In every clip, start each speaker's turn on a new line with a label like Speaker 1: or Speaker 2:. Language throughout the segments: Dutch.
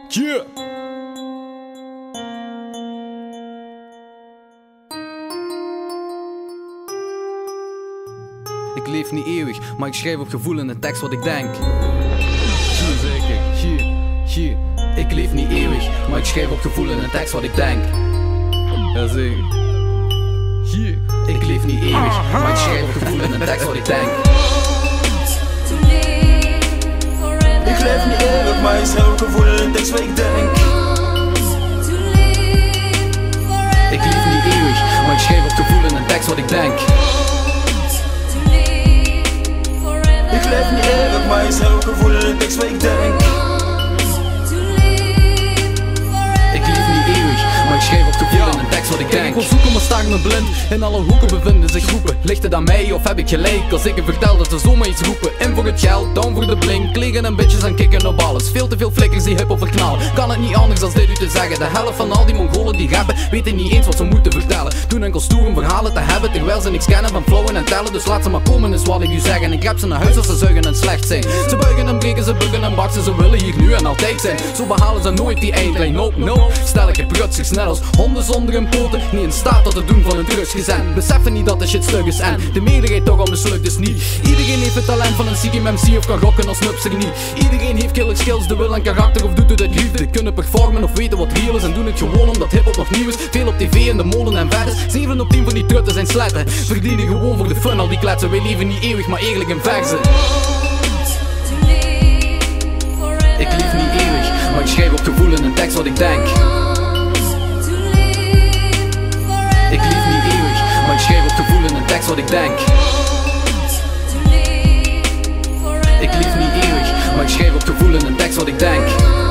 Speaker 1: Yeah. Ik leef niet eeuwig, maar ik schrijf op gevoel in de tekst wat ik denk. Zeker, ik leef niet eeuwig, maar ik schrijf op gevoel in de tekst wat ik denk. Jazeker. Ik leef niet eeuwig, maar ik schrijf op gevoel in de tekst wat ik denk.
Speaker 2: Ik leef niet eeuwig, maar ik schrijf op gevoel in de tekst wat ik denk.
Speaker 1: Ik leef niet eeuwig, maar ik schrijf op gevoel in de tekst wat ik denk.
Speaker 2: Ik leef niet eeuwig, maar ik schrijf op gevoel in de tekst wat ik denk.
Speaker 1: Ik leef niet eeuwig, maar ik schrijf op gevoel in de tekst wat ik denk. Ik wil zoeken, maar sta ik me blind. In alle hoeken bevinden zich groepen. Ligt het aan mij of heb ik gelijk? Als ik je vertel dat ze zomaar iets roepen. In voor het geld, down voor de blink. Liggen en bitches en kicken op alles. Veel te veel flikkers die hiphop verknallen. Kan het niet anders dan dit u te zeggen. De helft van al die Mongolen die rappen weten niet eens wat ze moeten vertellen. Doen enkel stoer om verhalen te hebben, terwijl ze niks kennen van flowen en tellen. Dus laat ze maar komen is wat ik u zeg. En ik rap ze naar huis als ze zuigen en slecht zijn. Ze buigen en breken, ze buggen en baksen. Ze willen hier nu en altijd zijn. Zo behalen ze nooit die eindlijn. No, stel ik heb zich net als honden zonder hun poten. Niet in staat tot het doen van hun drugsgezin. Beseffen niet dat de shit stug is en de meerderheid toch al mislukt is niet. Iedereen heeft het talent van een Sikkim MC of kan rocken als Nupster niet. Iedereen heeft killer skills, de wil en karakter of doet het uit liefde. Kunnen performen of weten wat real is en doen het gewoon omdat hiphop nog nieuw is. Veel op tv in de molen en vettes. 7 op 10 van die trutten zijn sletten. Verdienen gewoon voor de fun al die kletsen. Wij leven niet eeuwig, maar eerlijk in verzen. Ik leef niet eeuwig, maar ik schrijf op gevoel in een tekst wat ik denk. Ik leef niet eeuwig, maar ik schrijf op gevoel in een tekst wat ik denk. Ik leef niet eeuwig, maar ik schrijf op gevoel in een tekst wat ik denk.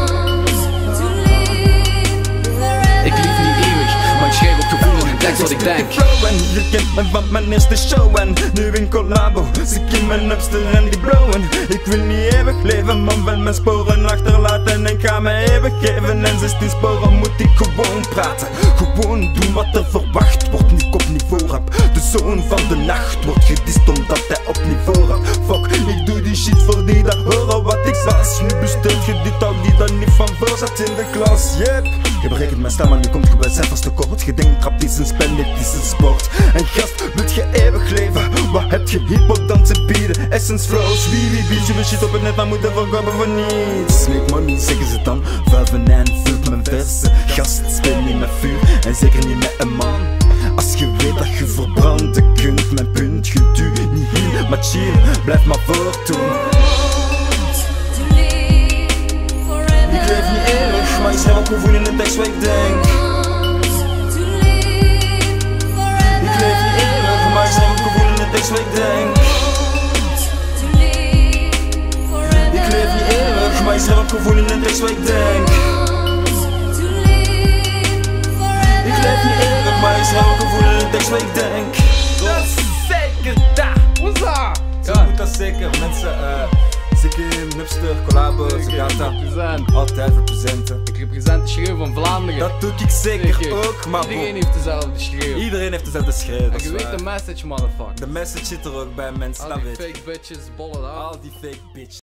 Speaker 1: Ik leef niet eeuwig, maar ik schrijf op gevoel in een tekst wat ik denk.
Speaker 2: Je kent me van mijn eerste show en nu in collabo. Sikkim en Nupster en die blowen. Ik wil niet eeuwig leven, maar wel mijn sporen achterlaten. En ga me eeuwig geven en 16 sporen moet ik gewoon praten. Gewoon doen wat er verwacht wordt, niet op niveau rap. De zoon van de nacht wordt gedist omdat hij op niveau rap. Fuck, ik doe die shit voor die dat horen wat ik was. Nu bestelt je dit al die dat niet van voor zat in de klas. Yep. Je berekent mijn stem en nu komt je bij cijfers tekort. Je denkt rap is een spel, dit is een sport. En gast, wilt je eeuwig leven? Wat heb je hiphop dan te bieden? Essence flows, wie beat je shit op het net, maar moeten verkopen voor niets. Make money, zeggen ze dan. Vuiven en vult mijn versen. Gast, speel niet met vuur en zeker niet met een man. Als je weet dat je verbranden kunt, mijn punt kunt u niet hier, maar chill, blijf maar voortdoen. Ik leef niet eeuwig, maar ik schrijf op gevoel in de tekst wat ik denk. Ik leef niet eeuwig, maar ik schrijf op gevoel in de tekst wat ik denk. Ik leef niet eeuwig, maar ik schrijf op gevoel in de tekst wat ik denk. Ik leef niet eeuwig, maar ik schrijf op gevoel in de tekst wat ik denk.
Speaker 3: Dat is zeker dat! What's up?
Speaker 2: Zo moet dat zeker, mensen. Sikkim, Nupster, collabo, zo gaat dat. Altijd representen.
Speaker 1: Ik represent Schreeuw Van Vlaanderen.
Speaker 2: Dat doe ik zeker ook, maar
Speaker 1: iedereen heeft dezelfde schreeuw.
Speaker 2: Iedereen heeft dezelfde schreeuw.
Speaker 1: En je weet de message, motherfucker.
Speaker 2: De message zit er ook bij mensen,
Speaker 1: Al
Speaker 2: dat
Speaker 1: die
Speaker 2: weet
Speaker 1: fake bitches bollen af.
Speaker 2: Al die fake bitches.